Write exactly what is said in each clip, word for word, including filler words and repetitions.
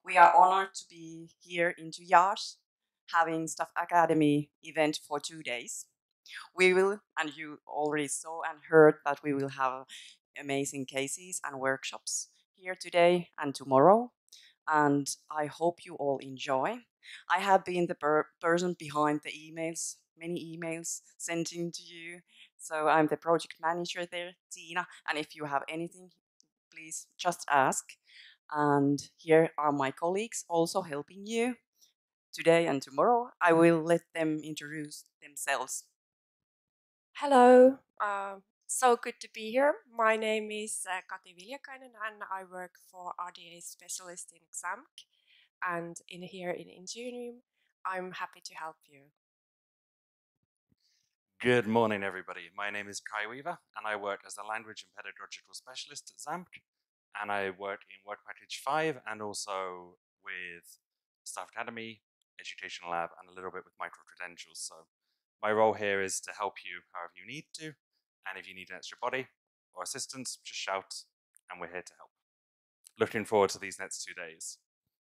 We are honored to be here in Iași, having Staff Academy event for two days. We will, and you already saw and heard that we will have amazing cases and workshops here today and tomorrow. And I hope you all enjoy. I have been the per person behind the emails, many emails sent in to you. So I'm the project manager there, Tina. And if you have anything, please just ask. And here are my colleagues also helping you today and tomorrow. I will let them introduce themselves. Hello, uh, so good to be here. My name is uh, Kati Viljakainen and I work for R D A Specialist in Exam. And in here in INGENIUM, I'm happy to help you. Good morning, everybody. My name is Kai Weaver, and I work as the Language and Pedagogical Specialist at ZAMP, and I work in Work Package five and also with Staff Academy, Education Lab, and a little bit with micro-credentials. So my role here is to help you however you need to, and if you need an extra body or assistance, just shout, and we're here to help. Looking forward to these next two days.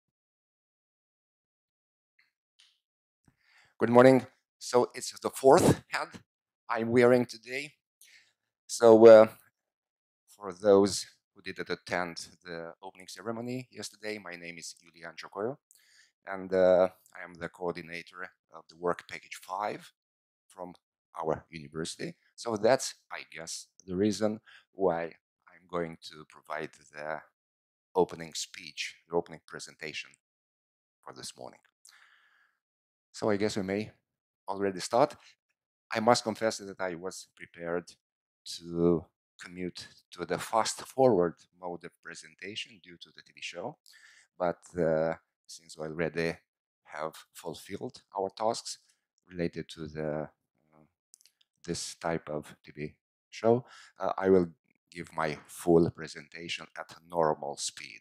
Good morning. So it's the fourth hat I'm wearing today. So uh, for those who didn't attend the opening ceremony yesterday, my name is Iulian, Ciocoiu, and uh, I am the coordinator of the work package five from our university. So that's, I guess, the reason why I'm going to provide the opening speech, the opening presentation for this morning. So I guess we may already start. I must confess that I was prepared to commute to the fast forward mode of presentation due to the T V show, but uh, since we already have fulfilled our tasks related to the uh, this type of T V show, uh, I will give my full presentation at normal speed.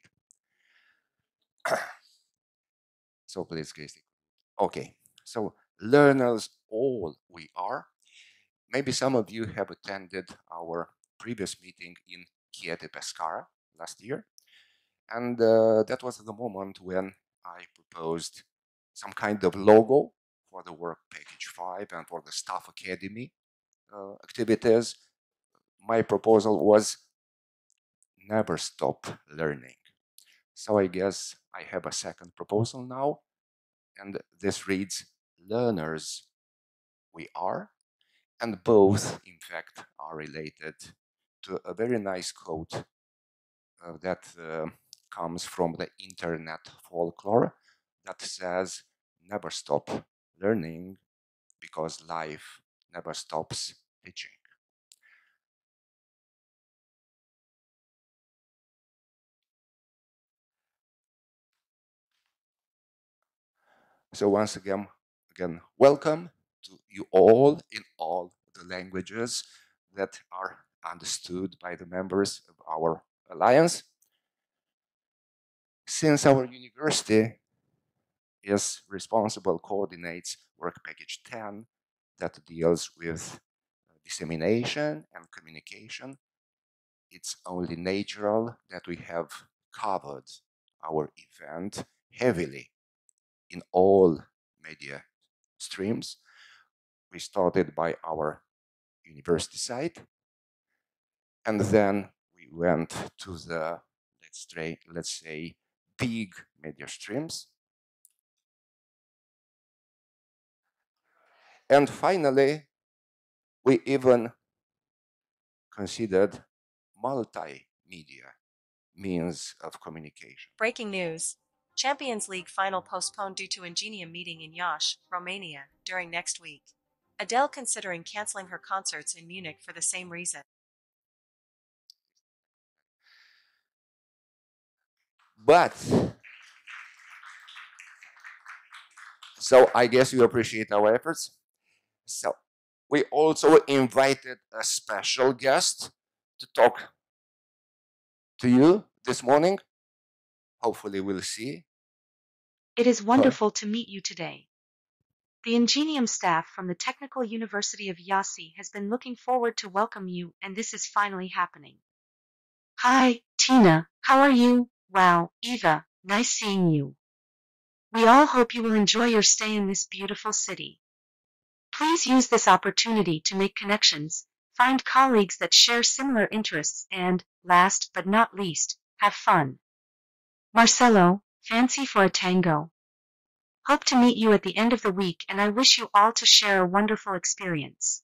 So please, Christy. Okay, so learners all we are. Maybe some of you have attended our previous meeting in Chieti Pescara last year. And uh, that was the moment when I proposed some kind of logo for the work package five and for the staff academy uh, activities. My proposal was never stop learning. So I guess I have a second proposal now. And this reads, learners we are. And both, in fact, are related to a very nice quote uh, that uh, comes from the internet folklore that says, never stop learning because life never stops teaching. So once again, again, welcome to you all in all the languages that are understood by the members of our alliance. Since our university is responsible, coordinates work package ten that deals with dissemination and communication, it's only natural that we have covered our event heavily in all media streams. We started by our university site, and then we went to the, let's say, let's say big media streams. And finally, we even considered multimedia means of communication. Breaking news. Champions League final postponed due to INGENIUM meeting in Iași, Romania, during next week. Adele considering canceling her concerts in Munich for the same reason. But, so I guess you appreciate our efforts. So we also invited a special guest to talk to you this morning. Hopefully we'll see. It is wonderful to meet you today. The INGENIUM staff from the Technical University of Iași has been looking forward to welcome you, and this is finally happening. Hi, Tina. How are you? Wow, Eva, Nice seeing you. We all hope you will enjoy your stay in this beautiful city. Please use this opportunity to make connections, find colleagues that share similar interests, and, last but not least, have fun. Marcelo, fancy for a tango? Hope to meet you at the end of the week, and I wish you all to share a wonderful experience.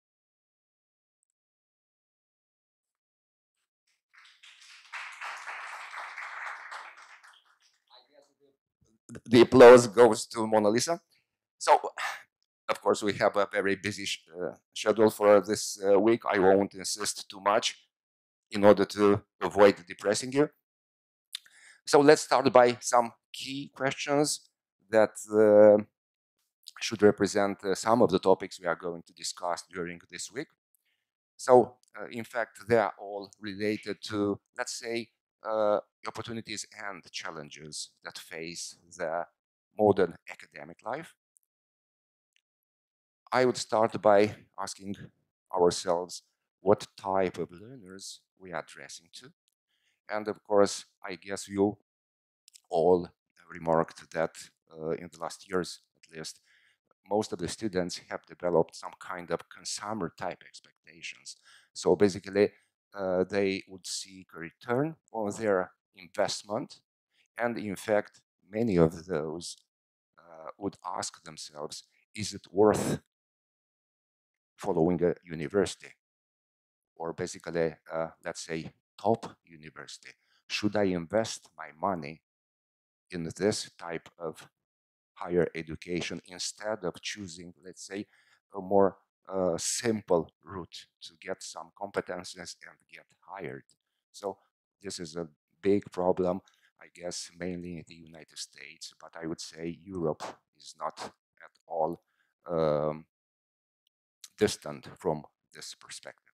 The applause goes to Mona Lisa. So, of course, we have a very busy sh- uh, schedule for this uh, week. I won't insist too much in order to avoid depressing you. So let's start by some key questions that uh, should represent uh, some of the topics we are going to discuss during this week. So, uh, in fact, they are all related to, let's say, uh, opportunities and challenges that face the modern academic life. I would start by asking ourselves what type of learners we are addressing to. And of course, I guess you all remarked that uh, in the last years, at least, most of the students have developed some kind of consumer type expectations. So basically, uh, they would seek a return on their investment. And in fact, many of those uh, would ask themselves, is it worth following a university? Or basically, uh, let's say, top university? Should I invest my money in this type of higher education instead of choosing, let's say, a more uh, simple route to get some competences and get hired? So this is a big problem, I guess, mainly in the United States, but I would say Europe is not at all um, distant from this perspective.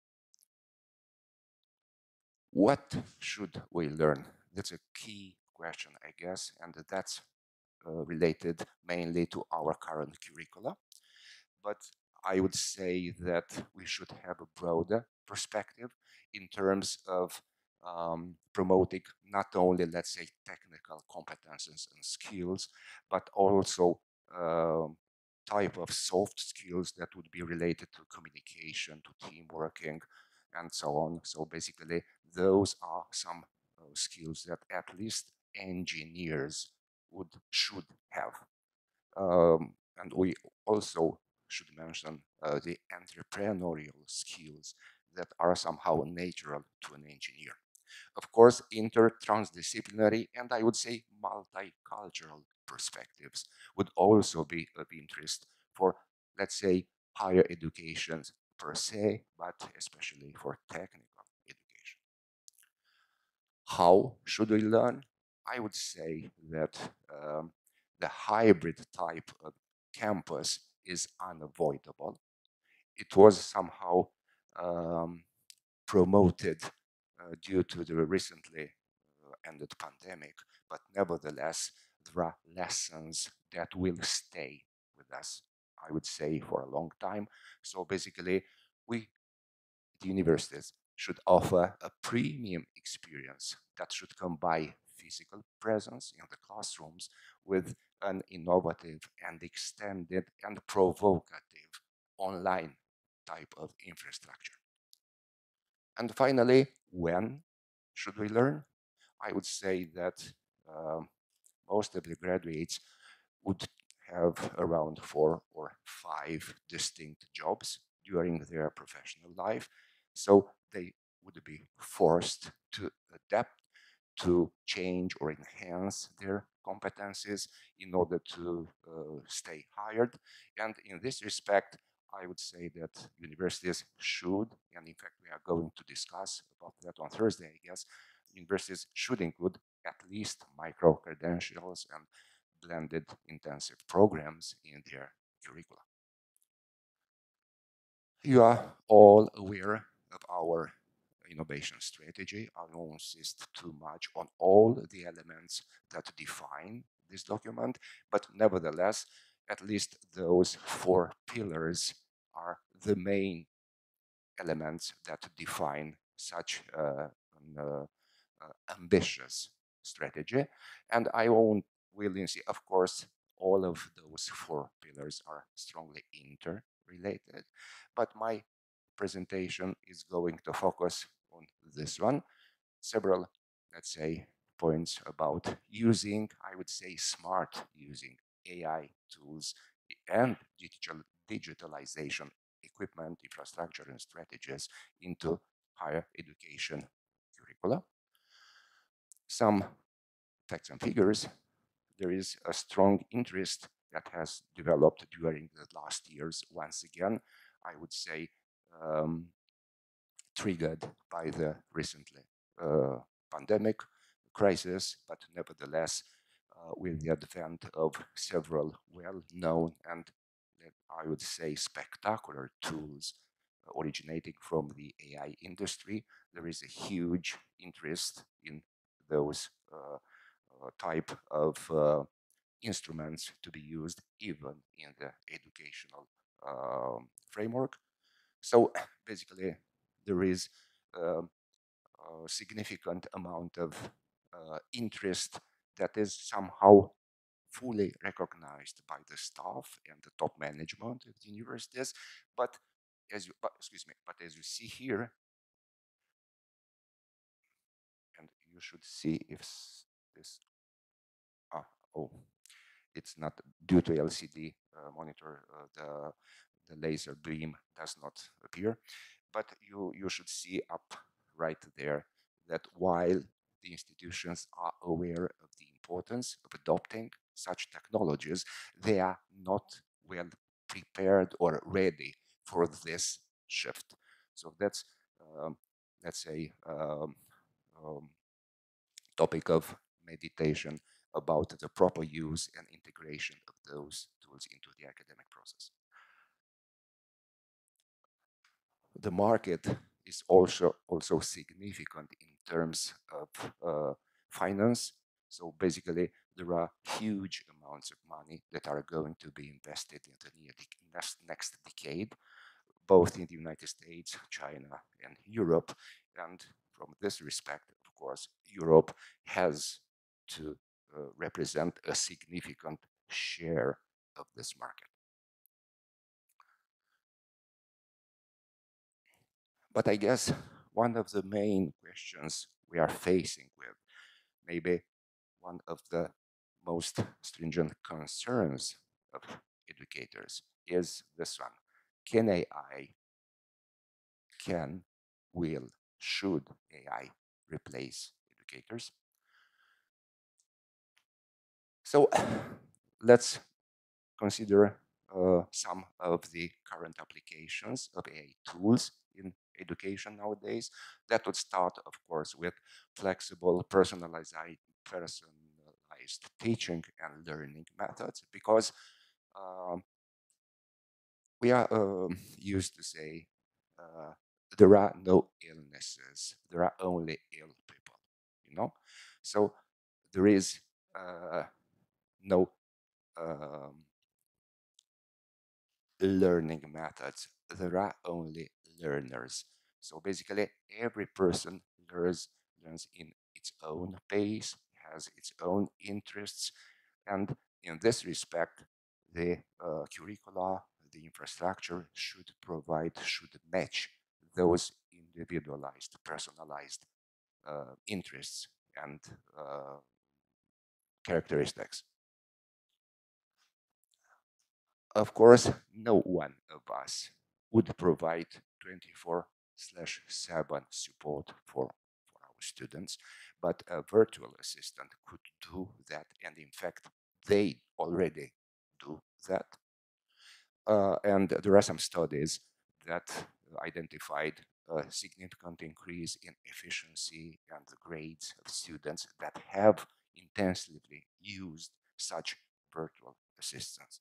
What should we learn? That's a key question, I guess, and that's uh, related mainly to our current curricula. But I would say that we should have a broader perspective in terms of um, promoting not only, let's say, technical competences and skills, but also um, type of soft skills that would be related to communication, to team working, and so on. So basically, those are some uh, skills that at least engineers would should have. Um, and we also should mention uh, the entrepreneurial skills that are somehow natural to an engineer. Of course, inter-transdisciplinary and I would say multicultural perspectives would also be of interest for, let's say, higher education per se, but especially for technical education. How should we learn? I would say that um, the hybrid type of campus is unavoidable. It was somehow um, promoted uh, due to the recently uh, ended pandemic, but nevertheless, there are lessons that will stay with us, I would say, for a long time. So basically, we, the universities, should offer a premium experience that should combine physical presence in the classrooms with an innovative and extended and provocative online type of infrastructure. And finally, when should we learn? I would say that um, most of the graduates would have around four or five distinct jobs during their professional life. So they would be forced to adapt, to change or enhance their competencies in order to uh, stay hired. And in this respect, I would say that universities should, and in fact, we are going to discuss about that on Thursday, I guess, universities should include at least micro credentials and blended intensive programs in their curricula. You are all aware of our innovation strategy. I won't insist too much on all the elements that define this document, but nevertheless, at least those four pillars are the main elements that define such uh, an uh, uh, ambitious strategy. And I won't will see, of course, all of those four pillars are strongly interrelated, but my presentation is going to focus on this one. Several, let's say, points about using, I would say, smart using A I tools and digital digitalization equipment, infrastructure, and strategies into higher education curricula. Some facts and figures. There is a strong interest that has developed during the last years. Once again, I would say um, triggered by the recently uh, pandemic crisis, but nevertheless, uh, with the advent of several well-known and I would say spectacular tools originating from the A I industry, there is a huge interest in those uh, uh, type of uh, instruments to be used even in the educational um, framework. So basically, there is um, a significant amount of uh, interest that is somehow fully recognized by the staff and the top management of the universities. But as you, but, excuse me, but as you see here, and you should see if this, ah, oh, it's not due to L C D uh, monitor, uh, the the laser beam does not appear, but you you should see up right there that while the institutions are aware of the importance of adopting such technologies, they are not well prepared or ready for this shift. So that's um, let's say um, um, topic of meditation about the proper use and integration of those tools into the academic process. The market is also also significant in terms of uh, finance. So basically, there are huge amounts of money that are going to be invested in the next, next decade, both in the United States, China, and Europe. And from this respect, of course, Europe has to uh, represent a significant share of this market. But I guess one of the main questions we are facing with, maybe one of the most stringent concerns of educators, is this one. Can A I, can, will, should A I replace educators? So let's consider uh, some of the current applications of A I tools in education nowadays. That would start, of course, with flexible, personalized, personalized teaching and learning methods, because um, we are um, used to say uh, there are no illnesses, there are only ill people, you know? So there is uh, no um, learning methods. There are only learners. So basically, every person learns, learns in its own pace, has its own interests, and in this respect, the uh, curricula, the infrastructure should provide, should match those individualized, personalized uh, interests and uh, characteristics. Of course, no one of us would provide twenty-four slash seven support for, for our students, but a virtual assistant could do that, and in fact, they already do that. Uh, and there are some studies that identified a significant increase in efficiency and the grades of students that have intensively used such virtual assistants.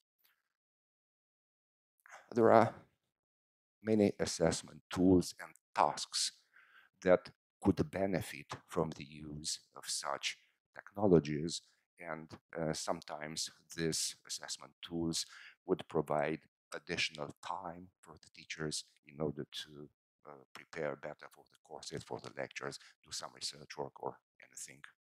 There are many assessment tools and tasks that could benefit from the use of such technologies, and uh, sometimes these assessment tools would provide additional time for the teachers in order to uh, prepare better for the courses, for the lectures, do some research work or anything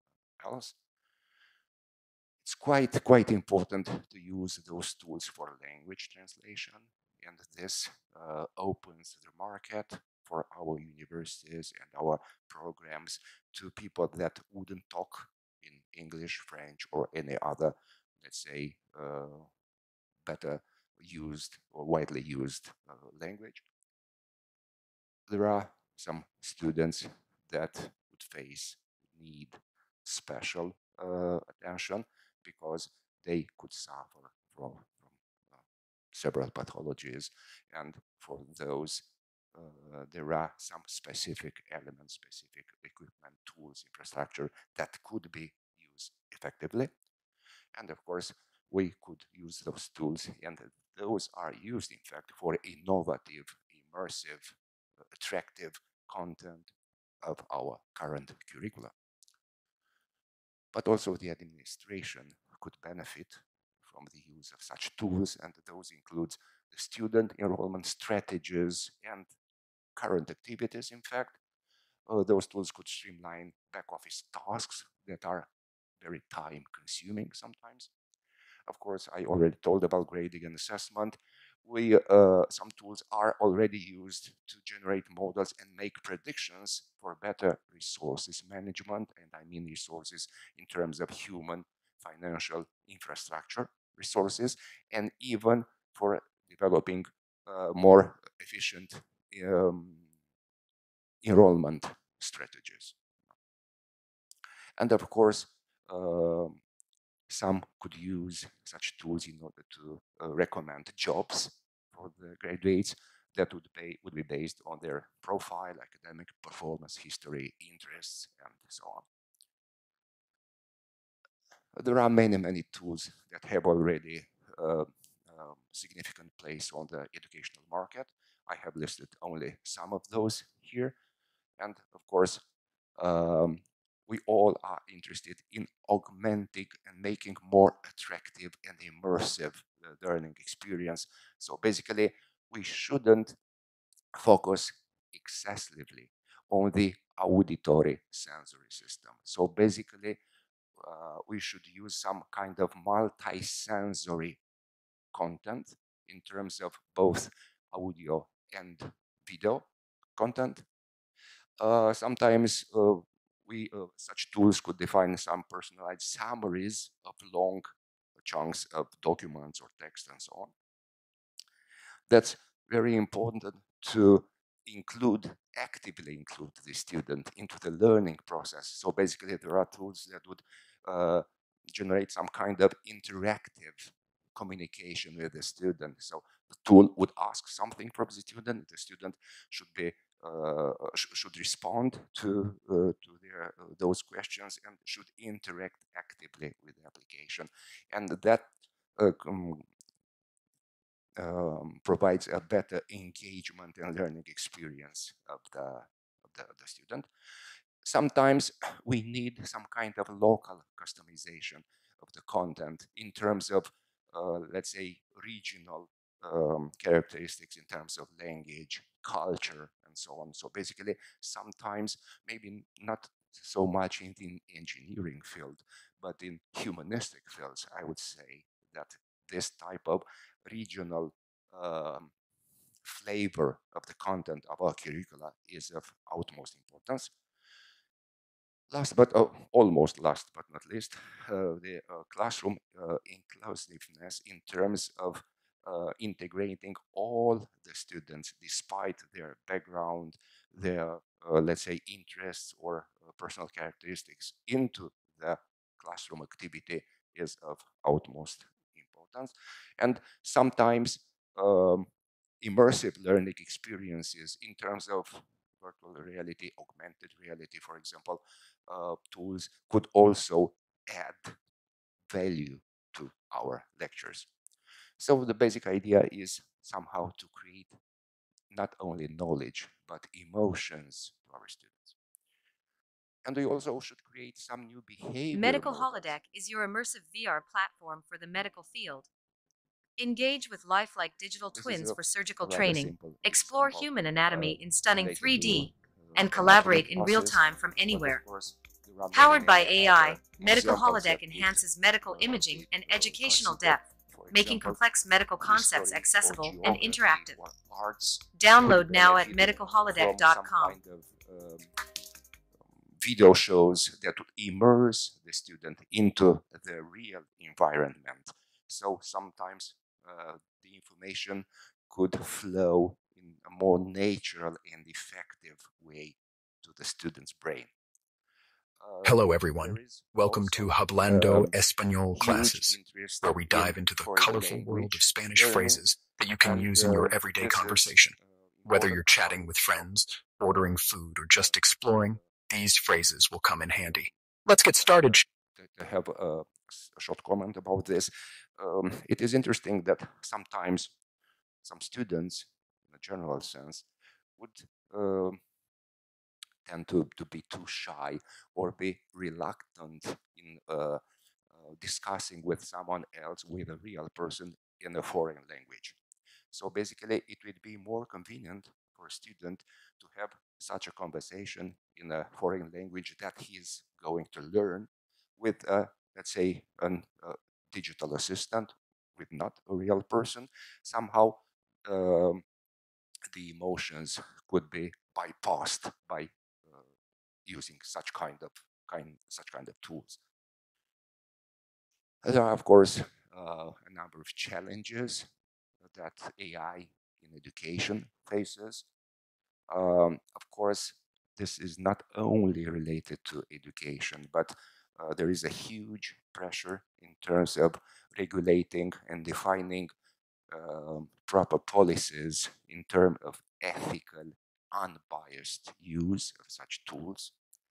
health. It's quite, quite important to use those tools for language translation, and this uh, opens the market for our universities and our programs to people that wouldn't talk in English, French, or any other, let's say, uh, better used or widely used uh, language. There are some students that would face need special uh, attention because they could suffer from, from uh, several pathologies, and for those uh, there are some specific elements, specific equipment, tools, infrastructure that could be used effectively. And of course, we could use those tools, and those are used, in fact, for innovative, immersive, attractive content of our current curricula. But also the administration could benefit from the use of such tools, and those include the student enrollment strategies and current activities, in fact. Uh, those tools could streamline back office tasks that are very time consuming sometimes. Of course, I already told about grading and assessment. We, uh, some tools are already used to generate models and make predictions for better resources management. And I mean resources in terms of human, financial, infrastructure resources, and even for developing uh, more efficient um, enrollment strategies. And of course, uh, some could use such tools in order to uh, recommend jobs for the graduates that would, pay, would be based on their profile, academic performance, history, interests, and so on. There are many, many tools that have already uh, um, significant place on the educational market. I have listed only some of those here. And of course, um, we all are interested in augmenting and making more attractive and immersive the learning experience. So basically, we shouldn't focus excessively on the auditory sensory system. So basically, uh, we should use some kind of multi-sensory content in terms of both audio and video content. Uh, sometimes uh, we uh, such tools could define some personalized summaries of long chunks of documents or text and so on. That's very important to include, actively include the student into the learning process. So basically there are tools that would uh, generate some kind of interactive communication with the student. So the tool would ask something from the student, the student should be uh, sh should respond to uh, to their uh, those questions and should interact actively with the application, and that uh, um, um, provides a better engagement and learning experience of the, of the, of the student. Sometimes we need some kind of local customization of the content in terms of, uh, let's say, regional um, characteristics in terms of language, culture, and so on. So basically, sometimes maybe not so much in the engineering field, but in humanistic fields, I would say that this type of regional um, flavor of the content of our curricula is of utmost importance. Last but oh, almost last but not least, uh, the uh, classroom uh, inclusiveness in terms of uh, integrating all the students despite their background, their, uh, let's say, interests or uh, personal characteristics into the classroom activity is of utmost importance. And sometimes um, immersive learning experiences in terms of virtual reality, augmented reality, for example, uh, tools could also add value to our lectures. So the basic idea is somehow to create not only knowledge, but emotions to our students. And we also should create some new behavior Medical models. Holodeck is your immersive V R platform for the medical field. Engage with lifelike digital This twins is a for surgical rather training, simple explore example, human uh, anatomy in stunning related three to, D, uh, and anatomy collaborate in real classes. time from But of anywhere. course, there Powered by A I, Medical Holodeck enhances medical imaging and educational depth, making complex medical concepts accessible and interactive. Download now at medical holodeck dot com. Video shows that would immerse the student into the real environment. So sometimes uh, the information could flow in a more natural and effective way to the student's brain. Uh, Hello, everyone. Welcome to Hablando um, Español classes, where we dive into the colorful world of Spanish phrases that you can use in your everyday conversation. Whether you're chatting with friends, ordering food, or just exploring, these phrases will come in handy. Let's get started. I have a, a short comment about this. Um, it is interesting that sometimes some students, in a general sense, would uh, tend to, to be too shy or be reluctant in uh, uh, discussing with someone else, with a real person in a foreign language. So basically, it would be more convenient for a student to have such a conversation in a foreign language that he's going to learn with, uh, let's say, a uh, digital assistant, with not a real person. Somehow, um, the emotions could be bypassed by uh, using such kind of kind such kind of tools. There are, of course, uh, a number of challenges that A I in education faces. Um, of course, this is not only related to education, but uh, there is a huge pressure in terms of regulating and defining um, proper policies in terms of ethical, unbiased use of such tools.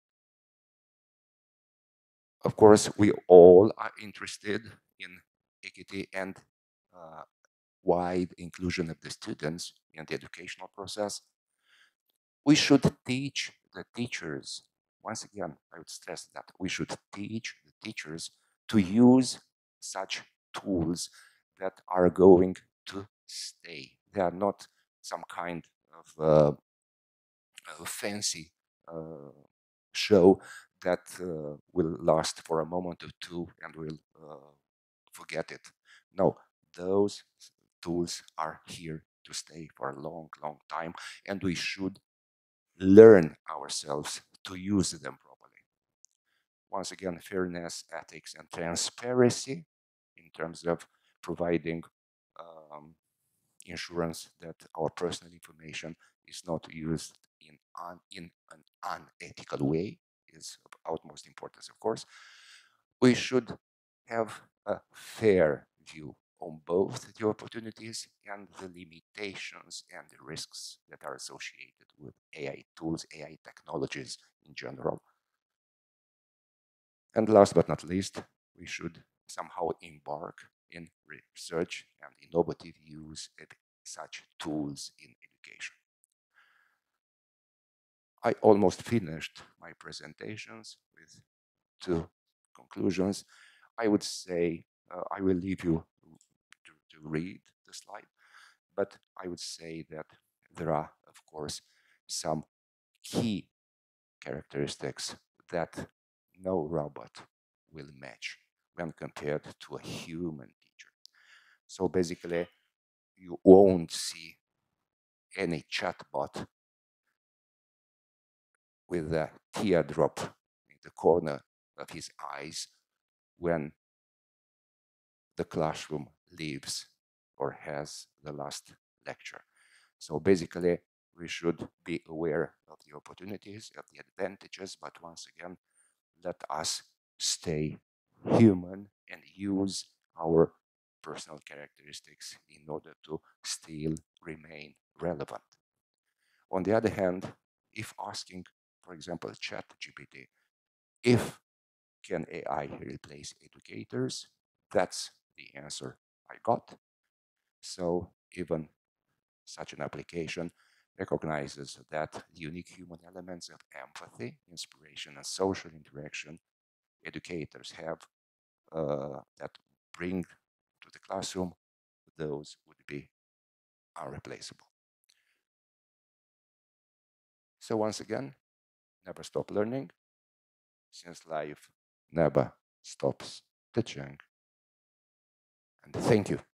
Of course, we all are interested in equity and uh, wide inclusion of the students in the educational process. We should teach the teachers, once again, I would stress that we should teach the teachers to use such tools that are going to stay. They are not some kind of uh, uh, fancy uh, show that uh, will last for a moment or two and we'll uh, forget it. No, those tools are here to stay for a long, long time, and we should learn ourselves to use them properly. Once again, fairness, ethics, and transparency in terms of providing um, insurance that our personal information is not used in, un, in an unethical way is of utmost importance, of course. We should have a fair view on both the opportunities and the limitations and the risks that are associated with A I tools, A I technologies in general. And last but not least, we should somehow embark in research and innovative use of such tools in education. I almost finished my presentations with two conclusions. I would say uh, I will leave you to, to read the slide, but I would say that there are, of course, some key characteristics that no robot will match when compared to a human teacher. So basically, you won't see any chatbot with a teardrop in the corner of his eyes when the classroom leaves or has the last lecture. So basically, we should be aware of the opportunities, of the advantages, but once again, let us stay human and use our personal characteristics in order to still remain relevant. On the other hand, if asking, for example, ChatGPT, if can A I replace educators, that's the answer I got. So even such an application recognizes that the unique human elements of empathy, inspiration, and social interaction educators have uh, that bring to the classroom, those would be irreplaceable. So once again, never stop learning, since life never stops teaching. And thank you.